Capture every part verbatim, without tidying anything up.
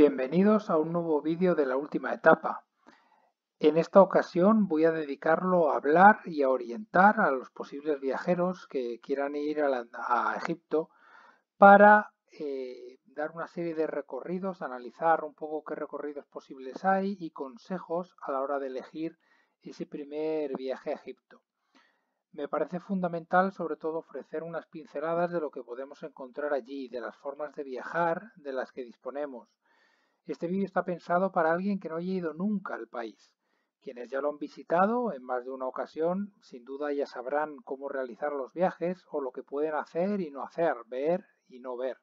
Bienvenidos a un nuevo vídeo de la última etapa. En esta ocasión voy a dedicarlo a hablar y a orientar a los posibles viajeros que quieran ir a, la- a Egipto para eh, dar una serie de recorridos, analizar un poco qué recorridos posibles hay y consejos a la hora de elegir ese primer viaje a Egipto. Me parece fundamental sobre todo ofrecer unas pinceladas de lo que podemos encontrar allí, de las formas de viajar de las que disponemos. Este vídeo está pensado para alguien que no haya ido nunca al país. Quienes ya lo han visitado en más de una ocasión, sin duda ya sabrán cómo realizar los viajes o lo que pueden hacer y no hacer, ver y no ver.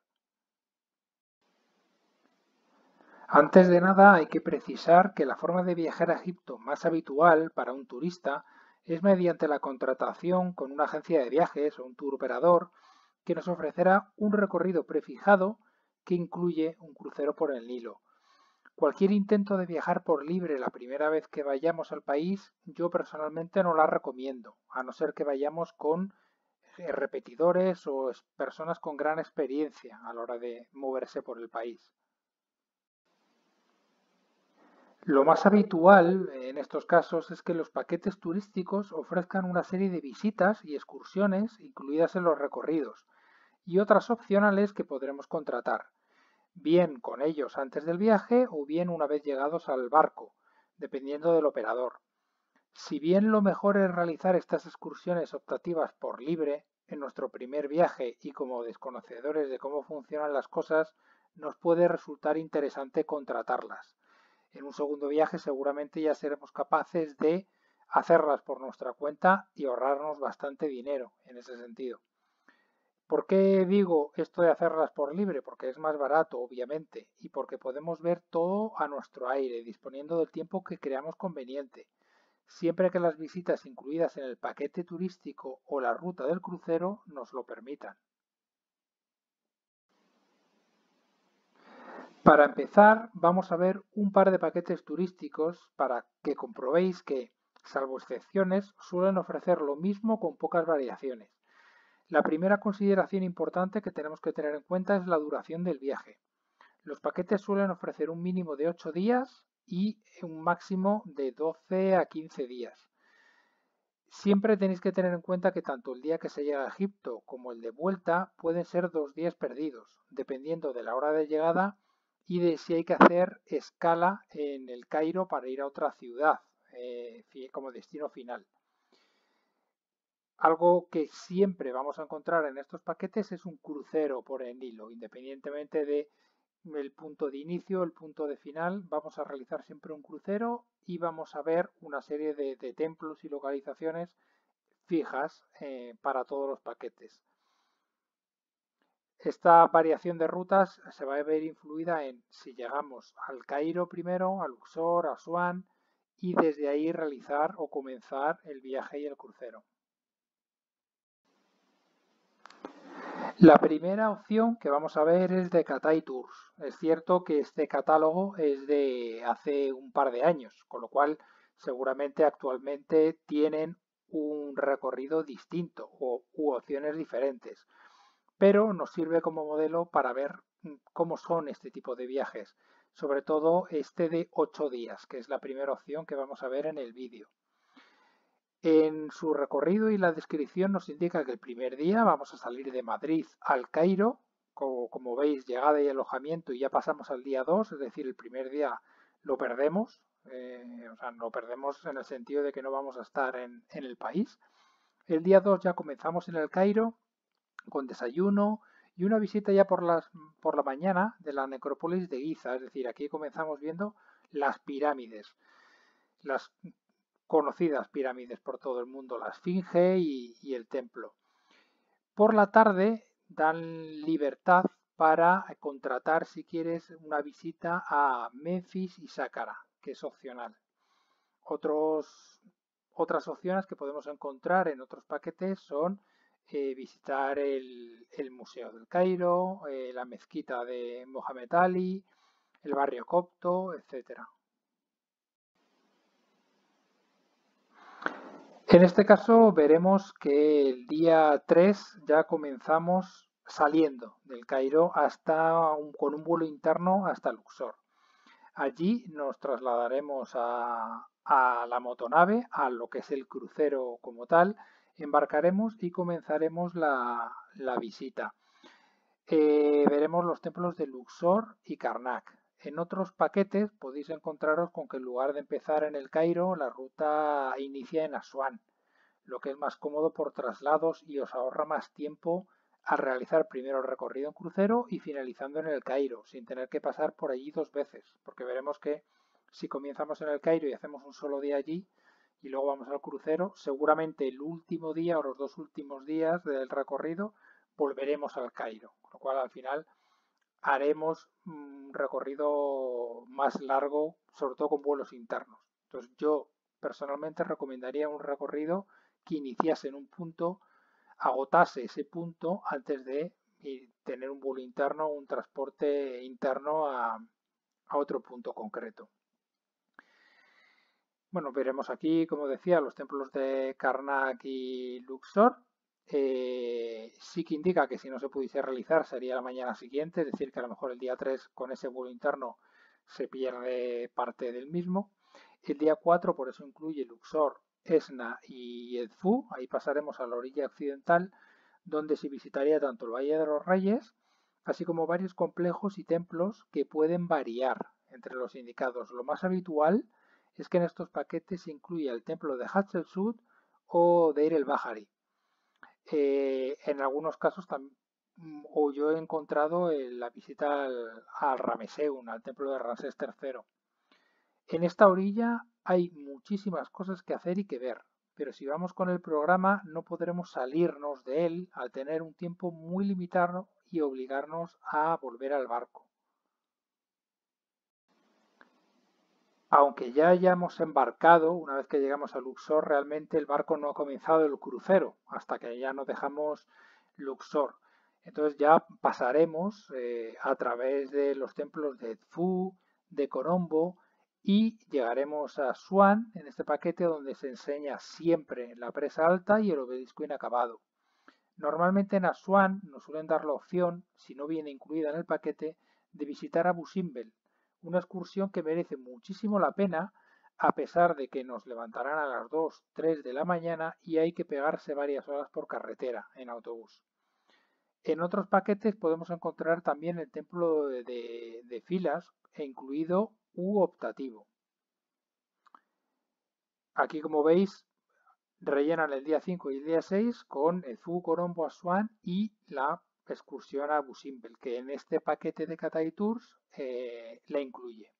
Antes de nada hay que precisar que la forma de viajar a Egipto más habitual para un turista es mediante la contratación con una agencia de viajes o un tour operador que nos ofrecerá un recorrido prefijado que incluye un crucero por el Nilo. Cualquier intento de viajar por libre la primera vez que vayamos al país, yo personalmente no la recomiendo, a no ser que vayamos con eh, repetidores o personas con gran experiencia a la hora de moverse por el país. Lo más habitual en estos casos es que los paquetes turísticos ofrezcan una serie de visitas y excursiones incluidas en los recorridos y otras opcionales que podremos contratar, bien con ellos antes del viaje o bien una vez llegados al barco, dependiendo del operador. Si bien lo mejor es realizar estas excursiones optativas por libre en nuestro primer viaje y como desconocedores de cómo funcionan las cosas, nos puede resultar interesante contratarlas. En un segundo viaje seguramente ya seremos capaces de hacerlas por nuestra cuenta y ahorrarnos bastante dinero en ese sentido. ¿Por qué digo esto de hacerlas por libre? Porque es más barato, obviamente, y porque podemos ver todo a nuestro aire, disponiendo del tiempo que creamos conveniente, siempre que las visitas incluidas en el paquete turístico o la ruta del crucero nos lo permitan. Para empezar, vamos a ver un par de paquetes turísticos para que comprobéis que, salvo excepciones, suelen ofrecer lo mismo con pocas variaciones. La primera consideración importante que tenemos que tener en cuenta es la duración del viaje. Los paquetes suelen ofrecer un mínimo de ocho días y un máximo de doce a quince días. Siempre tenéis que tener en cuenta que tanto el día que se llega a Egipto como el de vuelta pueden ser dos días perdidos, dependiendo de la hora de llegada y de si hay que hacer escala en el Cairo para ir a otra ciudad eh, como destino final. Algo que siempre vamos a encontrar en estos paquetes es un crucero por el Nilo, independientemente de el punto de inicio, el punto de final, vamos a realizar siempre un crucero y vamos a ver una serie de, de templos y localizaciones fijas eh, para todos los paquetes. Esta variación de rutas se va a ver influida en si llegamos al Cairo primero, a Luxor, a Asuán y desde ahí realizar o comenzar el viaje y el crucero. La primera opción que vamos a ver es de Cathay Tours. Es cierto que este catálogo es de hace un par de años, con lo cual seguramente actualmente tienen un recorrido distinto o u opciones diferentes, pero nos sirve como modelo para ver cómo son este tipo de viajes, sobre todo este de ocho días, que es la primera opción que vamos a ver en el vídeo. En su recorrido y la descripción nos indica que el primer día vamos a salir de Madrid al Cairo, como, como veis, llegada y alojamiento, y ya pasamos al día dos, es decir, el primer día lo perdemos, eh, o sea, lo perdemos en el sentido de que no vamos a estar en, en el país. El día dos ya comenzamos en el Cairo con desayuno y una visita ya por, las, por la mañana de la necrópolis de Giza, es decir, aquí comenzamos viendo las pirámides, las conocidas pirámides por todo el mundo, la Esfinge y, y el templo. Por la tarde dan libertad para contratar, si quieres, una visita a Memphis y Saqqara, que es opcional. Otros, otras opciones que podemos encontrar en otros paquetes son eh, visitar el, el, Museo del Cairo, eh, la mezquita de Mohamed Ali, el barrio copto, etcétera. En este caso veremos que el día tres ya comenzamos saliendo del Cairo hasta un, con un vuelo interno hasta Luxor. Allí nos trasladaremos a, a la motonave, a lo que es el crucero como tal, embarcaremos y comenzaremos la, la visita. Eh, veremos los templos de Luxor y Karnak. En otros paquetes podéis encontraros con que en lugar de empezar en el Cairo, la ruta inicia en Asuán, lo que es más cómodo por traslados y os ahorra más tiempo al realizar primero el recorrido en crucero y finalizando en el Cairo, sin tener que pasar por allí dos veces, porque veremos que si comenzamos en el Cairo y hacemos un solo día allí y luego vamos al crucero, seguramente el último día o los dos últimos días del recorrido volveremos al Cairo, con lo cual al final haremos un recorrido más largo, sobre todo con vuelos internos. Entonces yo personalmente recomendaría un recorrido que iniciase en un punto, agotase ese punto antes de tener un vuelo interno o un transporte interno a, a otro punto concreto. Bueno, veremos aquí, como decía, los templos de Karnak y Luxor. Eh, sí que indica que si no se pudiese realizar sería la mañana siguiente, es decir, que a lo mejor el día tres con ese vuelo interno se pierde parte del mismo. El día cuatro por eso incluye Luxor, Esna y Edfu, ahí pasaremos a la orilla occidental, donde se visitaría tanto el Valle de los Reyes, así como varios complejos y templos que pueden variar entre los indicados. Lo más habitual es que en estos paquetes se incluya el templo de Hatshepsut o Deir el-Bahari. Eh, en algunos casos también, o yo he encontrado la visita al, al Rameseun, al templo de Ramsés tercero. En esta orilla hay muchísimas cosas que hacer y que ver, pero si vamos con el programa no podremos salirnos de él al tener un tiempo muy limitado y obligarnos a volver al barco. Aunque ya hayamos embarcado, una vez que llegamos a Luxor, realmente el barco no ha comenzado el crucero hasta que ya no dejamos Luxor. Entonces ya pasaremos eh, a través de los templos de Edfu, de Colombo y llegaremos a Asuán en este paquete donde se enseña siempre la presa alta y el obelisco inacabado. Normalmente en Asuán nos suelen dar la opción, si no viene incluida en el paquete, de visitar Abu Simbel, una excursión que merece muchísimo la pena a pesar de que nos levantarán a las dos, tres de la mañana y hay que pegarse varias horas por carretera en autobús. En otros paquetes podemos encontrar también el templo de, de, de Filas e incluido u optativo. Aquí como veis rellenan el día cinco y el día seis con Edfu, Colombo, Asuán y la excursión a Abu Simbel, que en este paquete de Cathay Tours eh, la incluye.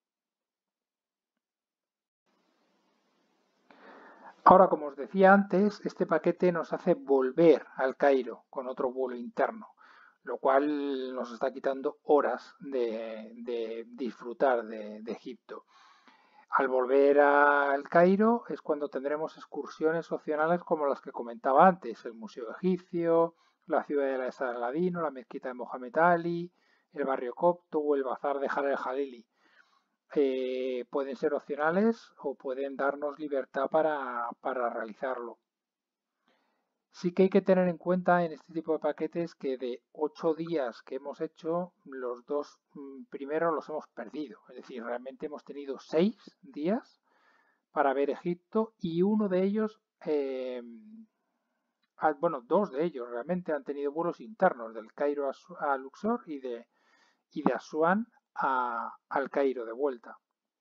Ahora, como os decía antes, este paquete nos hace volver al Cairo con otro vuelo interno, lo cual nos está quitando horas de, de disfrutar de, de Egipto. Al volver al Cairo es cuando tendremos excursiones opcionales como las que comentaba antes, el Museo Egipcio, la ciudad de Saladino, la mezquita de Mohamed Ali, el barrio copto o el bazar de Jar el Jalili. Eh, pueden ser opcionales o pueden darnos libertad para, para realizarlo. Sí que hay que tener en cuenta en este tipo de paquetes que de ocho días que hemos hecho, los dos primeros los hemos perdido. Es decir, realmente hemos tenido seis días para ver Egipto y uno de ellos, eh, bueno, dos de ellos realmente han tenido vuelos internos del Cairo a, a Luxor y de, y de Asuán a, al Cairo de vuelta.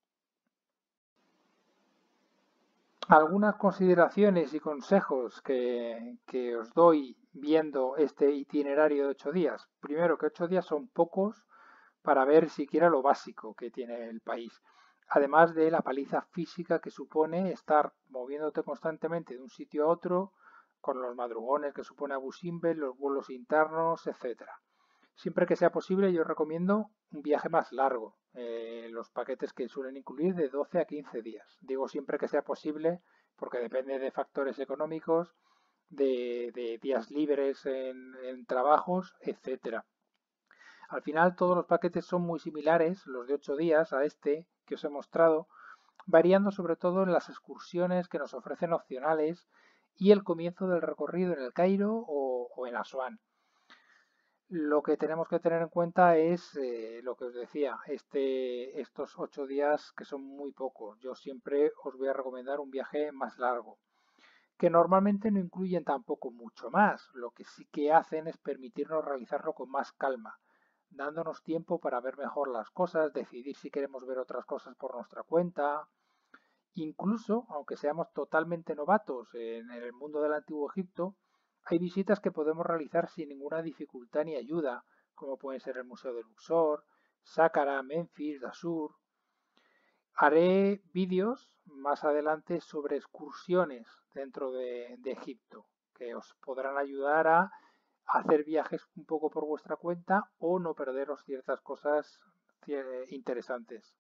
Algunas consideraciones y consejos que, que, os doy viendo este itinerario de ocho días. Primero, que ocho días son pocos para ver siquiera lo básico que tiene el país. Además de la paliza física que supone estar moviéndote constantemente de un sitio a otro, con los madrugones que supone Abu Simbel, los vuelos internos, etcétera. Siempre que sea posible, yo recomiendo un viaje más largo, eh, los paquetes que suelen incluir de doce a quince días. Digo siempre que sea posible porque depende de factores económicos, de, de días libres en, en trabajos, etcétera. Al final todos los paquetes son muy similares, los de ocho días, a este que os he mostrado, variando sobre todo en las excursiones que nos ofrecen opcionales y el comienzo del recorrido en el Cairo o, o en Asuán. Lo que tenemos que tener en cuenta es eh, lo que os decía, este, estos ocho días que son muy pocos. Yo siempre os voy a recomendar un viaje más largo, que normalmente no incluyen tampoco mucho más. Lo que sí que hacen es permitirnos realizarlo con más calma, dándonos tiempo para ver mejor las cosas, decidir si queremos ver otras cosas por nuestra cuenta. Incluso, aunque seamos totalmente novatos en el mundo del Antiguo Egipto, hay visitas que podemos realizar sin ninguna dificultad ni ayuda, como pueden ser el Museo de Luxor, Sáqqara, Memphis, Dashur. Haré vídeos más adelante sobre excursiones dentro de, de Egipto, que os podrán ayudar a hacer viajes un poco por vuestra cuenta o no perderos ciertas cosas eh, interesantes.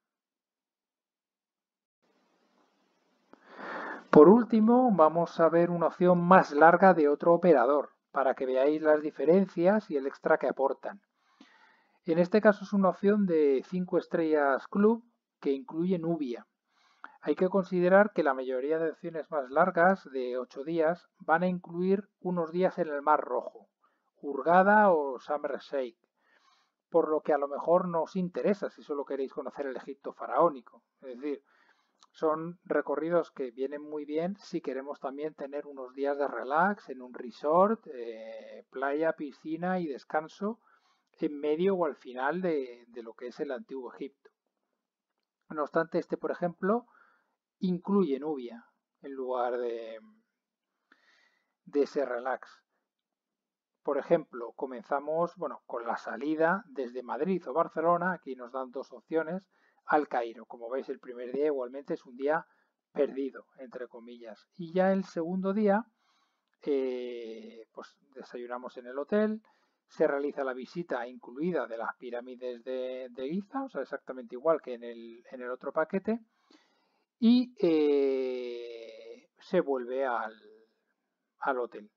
Por último, vamos a ver una opción más larga de otro operador, para que veáis las diferencias y el extra que aportan. En este caso es una opción de cinco estrellas Club que incluye Nubia. Hay que considerar que la mayoría de opciones más largas, de ocho días, van a incluir unos días en el Mar Rojo, Hurghada o Sharm el Sheikh, por lo que a lo mejor no os interesa si solo queréis conocer el Egipto faraónico. Es decir, son recorridos que vienen muy bien si queremos también tener unos días de relax en un resort, eh, playa, piscina y descanso en medio o al final de, de lo que es el antiguo Egipto. No obstante, este, por ejemplo, incluye Nubia en lugar de, de ese relax. Por ejemplo, comenzamos bueno, con la salida desde Madrid o Barcelona, aquí nos dan dos opciones, al Cairo. Como veis, el primer día igualmente es un día perdido, entre comillas. Y ya el segundo día, eh, pues desayunamos en el hotel, se realiza la visita incluida de las pirámides de, de Giza, o sea, exactamente igual que en el, en el otro paquete, y eh, se vuelve al, al hotel.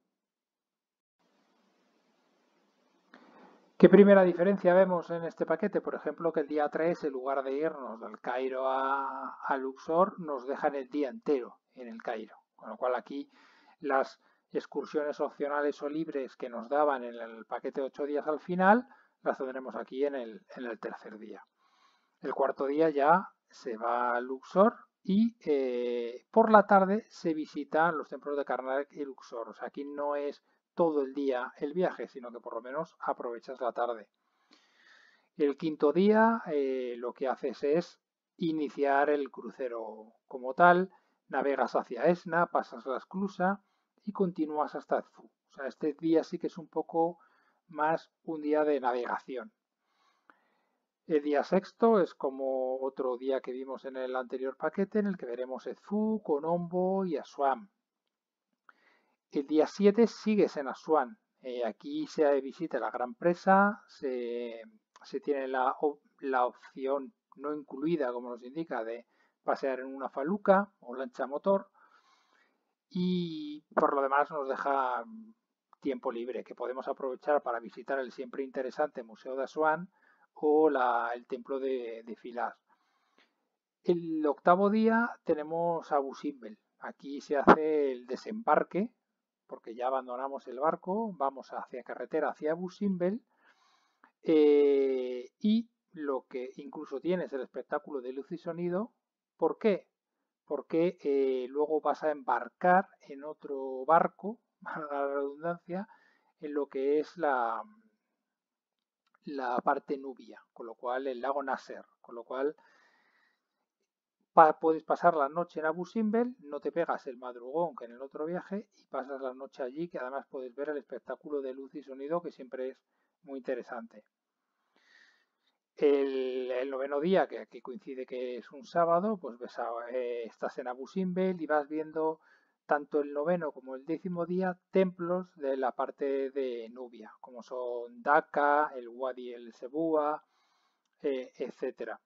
¿Qué primera diferencia vemos en este paquete? Por ejemplo, que el día tres, en lugar de irnos del Cairo a, a Luxor, nos dejan el día entero en el Cairo. Con lo cual aquí las excursiones opcionales o libres que nos daban en el paquete de ocho días al final, las tendremos aquí en el, en el tercer día. El cuarto día ya se va a Luxor y eh, por la tarde se visitan los templos de Karnak y Luxor. O sea, aquí no es todo el día el viaje, sino que por lo menos aprovechas la tarde. El quinto día eh, lo que haces es iniciar el crucero como tal, navegas hacia Esna, pasas la esclusa y continúas hasta Edfu. O sea, este día sí que es un poco más un día de navegación. El día sexto es como otro día que vimos en el anterior paquete, en el que veremos Edfu, Colombo y Asuán. El día siete sigues en Asuán. Eh, aquí se visita la gran presa, se, se tiene la, la, opción no incluida, como nos indica, de pasear en una faluca o lancha motor. Y por lo demás nos deja tiempo libre que podemos aprovechar para visitar el siempre interesante Museo de Asuán o la, el templo de, de Filas. El octavo día tenemos Abu Simbel. Aquí se hace el desembarque porque ya abandonamos el barco, vamos hacia carretera, hacia Abu Simbel, eh, y lo que incluso tiene es el espectáculo de luz y sonido. ¿Por qué? Porque eh, luego vas a embarcar en otro barco, valga la redundancia, en lo que es la, la parte nubia, con lo cual el lago Nasser, con lo cual puedes pasar la noche en Abu Simbel, no te pegas el madrugón que en el otro viaje y pasas la noche allí, que además puedes ver el espectáculo de luz y sonido que siempre es muy interesante. El, el noveno día, que aquí coincide que es un sábado, pues ves a, eh, estás en Abu Simbel y vas viendo tanto el noveno como el décimo día templos de la parte de Nubia, como son Daka, el Wadi el Sebúa, eh, etcétera.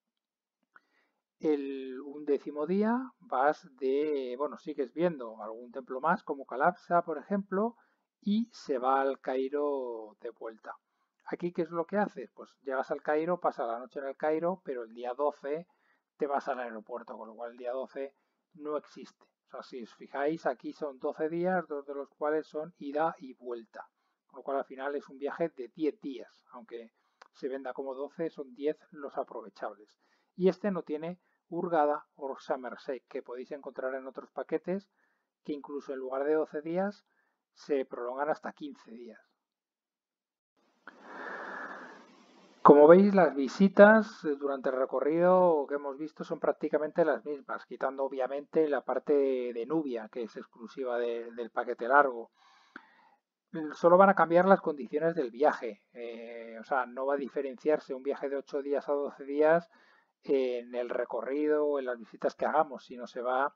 El undécimo día vas de, bueno, sigues viendo algún templo más como Calapsa, por ejemplo, y se va al Cairo de vuelta. Aquí, ¿qué es lo que haces? Pues llegas al Cairo, pasas la noche en el Cairo, pero el día doce te vas al aeropuerto, con lo cual el día doce no existe. O sea, si os fijáis, aquí son doce días, dos de los cuales son ida y vuelta. con lo cual al final es un viaje de diez días, aunque se venda como doce, son diez los aprovechables. Y este no tiene Hurghada o Somerset, que podéis encontrar en otros paquetes que incluso en lugar de doce días se prolongan hasta quince días. Como veis, las visitas durante el recorrido que hemos visto son prácticamente las mismas, quitando obviamente la parte de Nubia, que es exclusiva de, del paquete largo. Solo van a cambiar las condiciones del viaje, eh, o sea, no va a diferenciarse un viaje de ocho días a doce días en el recorrido o en las visitas que hagamos, sino se va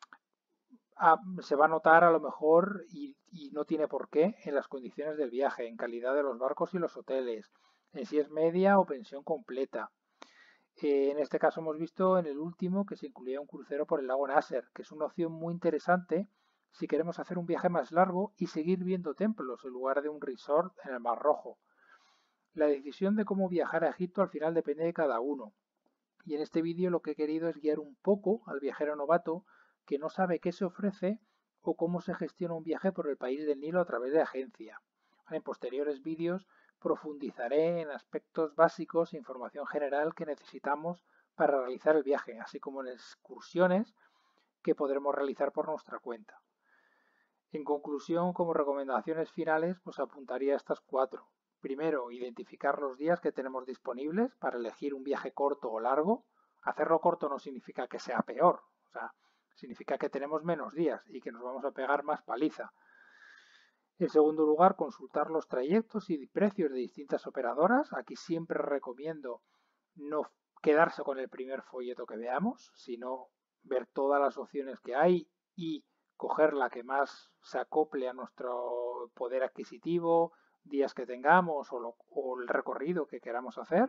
a, se va a notar a lo mejor, y, y no tiene por qué, en las condiciones del viaje, en calidad de los barcos y los hoteles, en si es media o pensión completa. Eh, en este caso hemos visto en el último que se incluía un crucero por el lago Nasser, que es una opción muy interesante si queremos hacer un viaje más largo y seguir viendo templos en lugar de un resort en el Mar Rojo. La decisión de cómo viajar a Egipto al final depende de cada uno. Y en este vídeo lo que he querido es guiar un poco al viajero novato que no sabe qué se ofrece o cómo se gestiona un viaje por el país del Nilo a través de agencia. En posteriores vídeos profundizaré en aspectos básicos e información general que necesitamos para realizar el viaje, así como en excursiones que podremos realizar por nuestra cuenta. En conclusión, como recomendaciones finales, pues apuntaría estas cuatro. Primero, identificar los días que tenemos disponibles para elegir un viaje corto o largo. Hacerlo corto no significa que sea peor, o sea, significa que tenemos menos días y que nos vamos a pegar más paliza. En segundo lugar, consultar los trayectos y precios de distintas operadoras. Aquí siempre recomiendo no quedarse con el primer folleto que veamos, sino ver todas las opciones que hay y coger la que más se acople a nuestro poder adquisitivo, días que tengamos o, lo, o el recorrido que queramos hacer.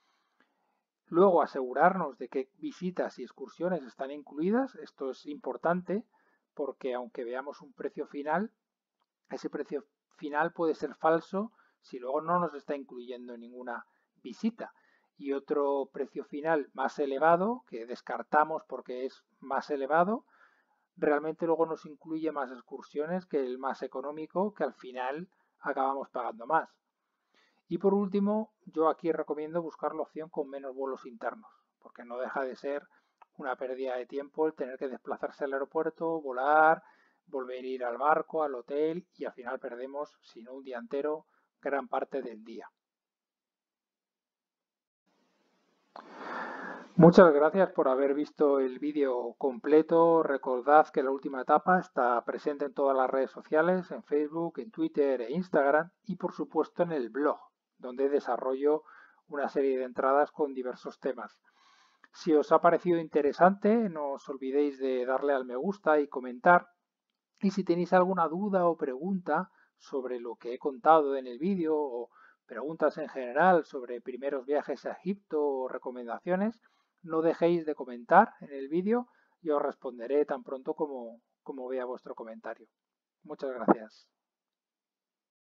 Luego asegurarnos de que visitas y excursiones están incluidas. Esto es importante porque aunque veamos un precio final, ese precio final puede ser falso si luego no nos está incluyendo ninguna visita. Y otro precio final más elevado, que descartamos porque es más elevado, realmente luego nos incluye más excursiones que el más económico, que al final acabamos pagando más. Y por último, yo aquí recomiendo buscar la opción con menos vuelos internos, porque no deja de ser una pérdida de tiempo el tener que desplazarse al aeropuerto, volar, volver a ir al barco, al hotel, y al final perdemos, si no un día entero, gran parte del día. Muchas gracias por haber visto el vídeo completo. Recordad que la última etapa está presente en todas las redes sociales, en Facebook, en Twitter e Instagram, y por supuesto en el blog, donde desarrollo una serie de entradas con diversos temas. Si os ha parecido interesante, no os olvidéis de darle al me gusta y comentar. Y si tenéis alguna duda o pregunta sobre lo que he contado en el vídeo, o preguntas en general sobre primeros viajes a Egipto o recomendaciones, no dejéis de comentar en el vídeo y os responderé tan pronto como, como vea vuestro comentario. Muchas gracias.